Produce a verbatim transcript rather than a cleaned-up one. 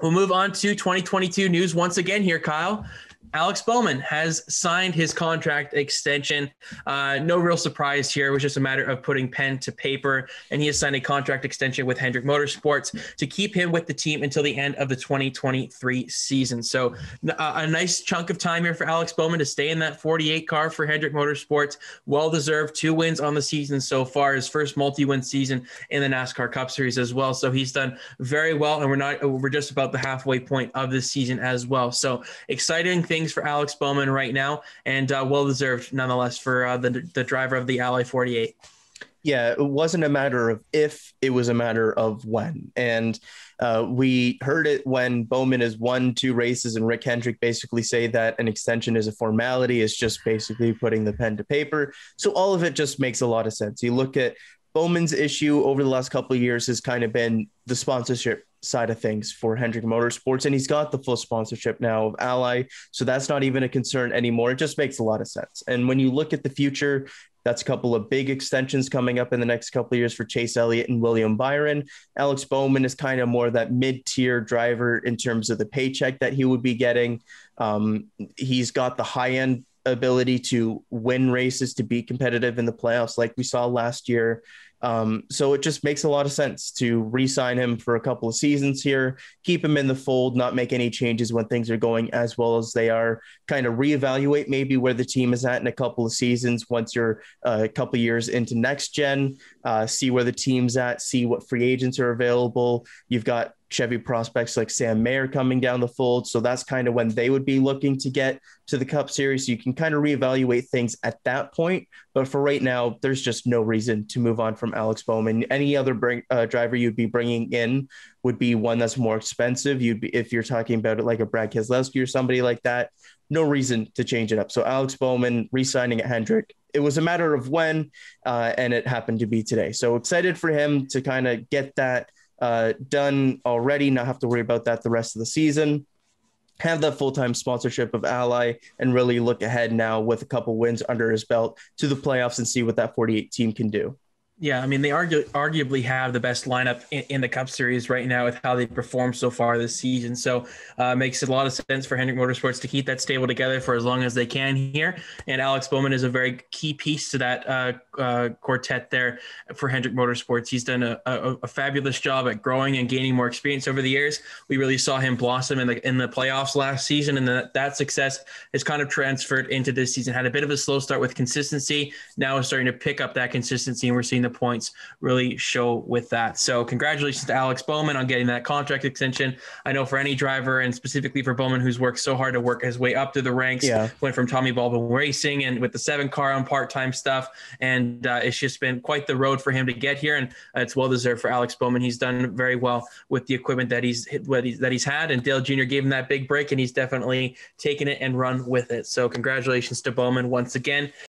We'll move on to twenty twenty-two news once again here, Kyle. Alex Bowman has signed his contract extension. Uh, no real surprise here. It was just a matter of putting pen to paper, and he has signed a contract extension with Hendrick Motorsports to keep him with the team until the end of the twenty twenty-three season. So uh, a nice chunk of time here for Alex Bowman to stay in that forty-eight car for Hendrick Motorsports. Well-deserved. Two wins on the season so far. His first multi-win season in the NASCAR Cup Series as well. So he's done very well, and we're not we're just about the halfway point of this season as well. So exciting things for Alex Bowman right now, and uh, well-deserved nonetheless for uh, the the driver of the Ally forty-eight. Yeah, it wasn't a matter of if, it was a matter of when. And uh, we heard it when Bowman has won two races and Rick Hendrick basically say that an extension is a formality. It's just basically putting the pen to paper. So all of it just makes a lot of sense. You look at Bowman's issue over the last couple of years has kind of been the sponsorship side of things for Hendrick Motorsports, and he's got the full sponsorship now of Ally, so that's not even a concern anymore. It just makes a lot of sense. And when you look at the future, that's a couple of big extensions coming up in the next couple of years for Chase Elliott and William Byron. Alex Bowman is kind of more that mid-tier driver in terms of the paycheck that he would be getting. Um, he's got the high-end ability to win races, to be competitive in the playoffs like we saw last year. Um, so it just makes a lot of sense to re-sign him for a couple of seasons here, keep him in the fold, not make any changes when things are going as well as they are, kind of reevaluate maybe where the team is at in a couple of seasons once you're uh, a couple of years into next gen, uh, see where the team's at, see what free agents are available. You've got Chevy prospects like Sam Mayer coming down the fold. So that's kind of when they would be looking to get to the Cup Series. So you can kind of reevaluate things at that point. But for right now, there's just no reason to move on from Alex Bowman. Any other bring, uh, driver you'd be bringing in would be one that's more expensive. You'd be, if you're talking about it like a Brad Keselowski or somebody like that, no reason to change it up. So Alex Bowman re-signing at Hendrick. It was a matter of when, uh, and it happened to be today. So excited for him to kind of get that Uh, done already, not have to worry about that the rest of the season, have that full-time sponsorship of Ally, and really look ahead now with a couple wins under his belt to the playoffs and see what that forty-eight team can do. Yeah, I mean, they argu- arguably have the best lineup in, in the Cup Series right now with how they performed so far this season. So uh, makes a lot of sense for Hendrick Motorsports to keep that stable together for as long as they can here. And Alex Bowman is a very key piece to that uh, uh, quartet there for Hendrick Motorsports. He's done a, a, a fabulous job at growing and gaining more experience over the years. We really saw him blossom in the in the playoffs last season, and that, that success has kind of transferred into this season. Had a bit of a slow start with consistency. Now is starting to pick up that consistency, and we're seeing the points really show with that. So congratulations to Alex Bowman on getting that contract extension. I know for any driver, and specifically for Bowman, who's worked so hard to work his way up through the ranks, yeah. went from Tommy Baldwin Racing and with the seven car on part-time stuff. And uh, it's just been quite the road for him to get here. And uh, it's well-deserved for Alex Bowman. He's done very well with the equipment that he's, that he's had. And Dale Junior gave him that big break, and he's definitely taken it and run with it. So congratulations to Bowman once again.